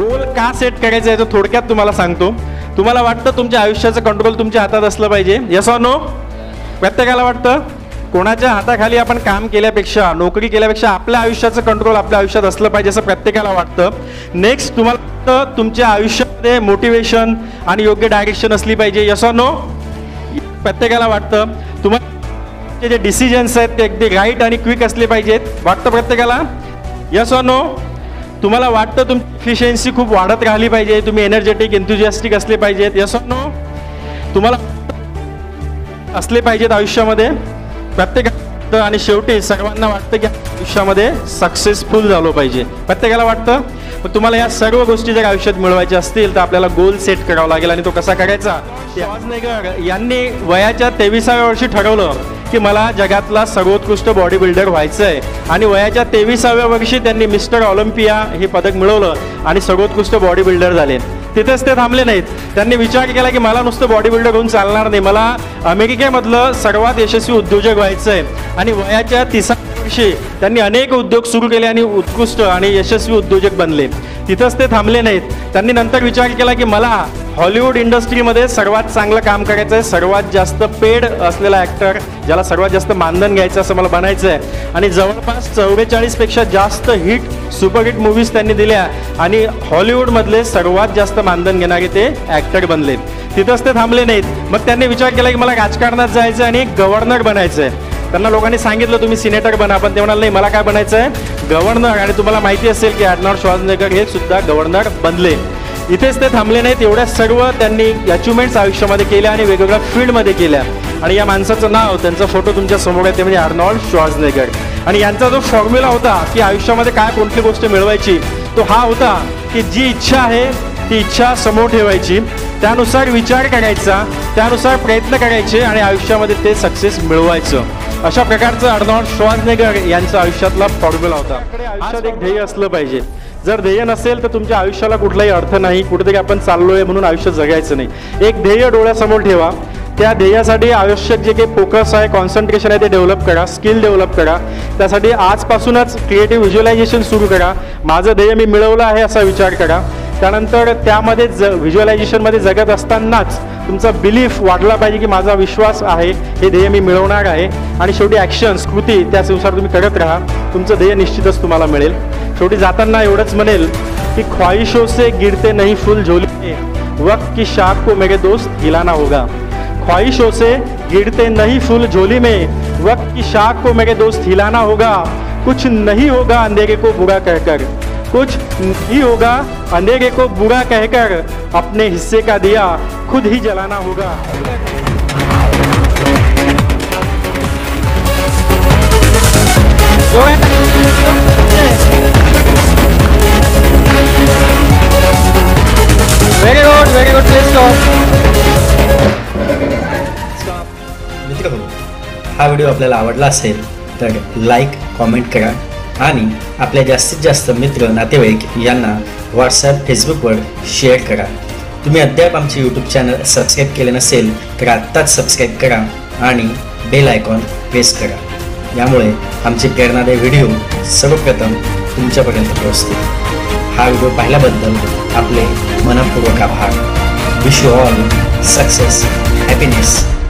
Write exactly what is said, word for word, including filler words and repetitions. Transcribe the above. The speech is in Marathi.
गोल का सेट करायचा आहे थोडक्यात तुम्हाला सांगतो. तुम्हाला वाटतं तुमच्या आयुष्याचं कंट्रोल तुमच्या हातात असलं पाहिजे, यस ऑर नो? प्रत्येकाला वाटतं कोणाच्या हाताखाली आपण काम केल्यापेक्षा, नोकरी केल्यापेक्षा आपल्या आयुष्याचं कंट्रोल आपल्या आयुष्यात असलं पाहिजे असं प्रत्येकाला वाटतं. नेक्स्ट तुम्हाला वाटतं तुमच्या आयुष्यामध्ये मोटिवेशन आणि योग्य डायरेक्शन असली पाहिजे, यस ऑर नो? प्रत्येकाला वाटतं. तुम्हाला जे डिसिजन्स आहेत ते अगदी राईट आणि क्विक असले पाहिजेत, वाटतं प्रत्येकाला, यस ऑर नो? तुम्हाला वाटतं तुमची इफिशियन्सी खूप वाढत राहिली पाहिजे, तुम्ही एनर्जेटिक एन्थुजियास्टिक असले पाहिजेत, यस ऑर नो? तुम्हाला असले पाहिजेत आयुष्यामध्ये प्रत्येकाला. आणि शेवटी सर्वांना वाटतं की आयुष्यामध्ये सक्सेसफुल झालो पाहिजे, प्रत्येकाला वाटतं. मग तुम्हाला या सर्व गोष्टी जर आयुष्यात मिळवायच्या असतील तर आपल्याला गोल सेट करावा लागेल. आणि तो कसा करायचा? यांनी वयाच्या तेविसाव्या वर्षी ठरवलं की मला जगातला सर्वोत्कृष्ट बॉडी बिल्डर व्हायचं आहे. आणि वयाच्या तेविसाव्या वर्षी त्यांनी मिस्टर ऑलिम्पिया हे पदक मिळवलं आणि सर्वोत्कृष्ट बॉडी बिल्डर झाले. तिथेच ते थांबले नाहीत. त्यांनी विचार केला की मला नुसतं बॉडी बिल्डर होऊन चालणार नाही, मला अमेरिकेमधलं सर्वात यशस्वी उद्योजक व्हायचं आहे. आणि वयाच्या तिसाव्या वर्षी त्यांनी अनेक उद्योग सुरू केले आणि उत्कृष्ट आणि यशस्वी उद्योजक बनले. तिथंच ते थांबले नाहीत. त्यांनी नंतर विचार केला की मला हॉलिवूड इंडस्ट्रीमध्ये सर्वात चांगलं काम करायचं आहे, सर्वात जास्त पेड असलेला ॲक्टर, ज्याला सर्वात जास्त मानधन घ्यायचं असं मला बनायचं आहे. आणि जवळपास चौवेचाळीसपेक्षा जास्त हिट सुपरहिट मूवीज त्यांनी दिल्या आणि हॉलिवूडमधले सर्वात जास्त मानधन घेणारे ते ॲक्टर बनले. तिथंच ते थांबले नाहीत. मग त्यांनी विचार केला की मला राजकारणात जायचं आहे आणि गव्हर्नर बनायचं आहे. त्यांना लोकांनी सांगितलं तुम्ही सिनेटर बना, पण ते म्हणाले नाही, मला काय बनायचं आहे? गव्हर्नर. आणि तुम्हाला माहिती असेल की आर्नोल्ड श्वार्झनेगर हे सुद्धा गव्हर्नर बनले. इथेच ते थांबले नाहीत. एवढ्या सर्व त्यांनी अचिव्हमेंट्स आयुष्यामध्ये केल्या आणि वेगवेगळ्या फील्डमध्ये केल्या. आणि या माणसाचं नाव, त्यांचा फोटो तुमच्या समोर आहे, ते म्हणजे आर्नोल्ड श्वार्झनेगर. आणि यांचा जो फॉर्म्युला होता की आयुष्यामध्ये काय कोणती गोष्ट मिळवायची, तो हा होता की जी इच्छा आहे ती इच्छा समोर ठेवायची, त्यानुसार विचार करायचा, त्यानुसार प्रयत्न करायचे आणि आयुष्यामध्ये ते सक्सेस मिळवायचं. अशा प्रकारचं आर्नोल्ड श्वार्झनेगर यांच्या आयुष्यातला फॉर्म्युला होता. आयुष्यात एक ध्येय असलं पाहिजे. जर ध्येय नसेल तर तुमच्या आयुष्याला कुठलाही अर्थ नाही. कुठेतरी आपण चाललोय म्हणून आयुष्य जगायचं नाही. एक ध्येय डोळ्यासमोर ठेवा. त्या ध्येयासाठी आवश्यक जे काही फोकस आहे, कॉन्सन्ट्रेशन आहे ते डेव्हलप करा, स्किल डेव्हलप करा. त्यासाठी आजपासूनच क्रिएटिव्ह व्हिज्युअलायझेशन सुरू करा. माझं ध्येय मी मिळवलं आहे असा विचार करा. त्यानंतर त्यामध्ये ज व्हिज्युअलायझेशनमध्ये जगत असतानाच तुमचा बिलीफ वाढला पाहिजे की माझा विश्वास आहे, हे ध्येय मी मिळवणार आहे. आणि शेवटी ॲक्शन्स, कृती त्यानुसार तुम्ही करत राहा. तुमचं ध्येय निश्चितच तुम्हाला मिळेल. शेवटी जाताना एवढंच म्हणेल की ख्वाहिशों से गिरते नहीं फूल झोली में, वक्त की शाख को मेरे दोस्त हिलाना होगा. ख्वाहिशों से गिरते नहीं फूल झोली में, वक्त की शाख को मेरे दोस्त हिलाना होगा. कुछ नहीं होगा अंधेरे को बुरा कहकर, कुछ नहीं होगा अंधेरे को बुरा कहकर, अपने हिस्से का दिया खुद ही जलाना होगा. Very good, very good. Please stop. मित्रांनो, हा व्हिडिओ आपल्याला आवडला असेल तर लाईक, कॉमेंट करा आणि आपल्या जास्तीत जास्त मित्र, नातेवाईक यांना व्हॉट्सॲप, फेसबुकवर शेअर करा. तुम्ही अद्याप आमचे यूट्यूब चॅनल सबस्क्राईब केले नसेल तर आत्ताच सबस्क्राईब करा आणि बेल आयकॉन प्रेस करा. यामुळे आमचे प्रेरणादायी व्हिडिओ सर्वप्रथम तुमच्यापर्यंत पोहोचतील. हा व्हिडिओ पाहिल्याबद्दल आपले मनपूर्वक आभार. Wish you all success, happiness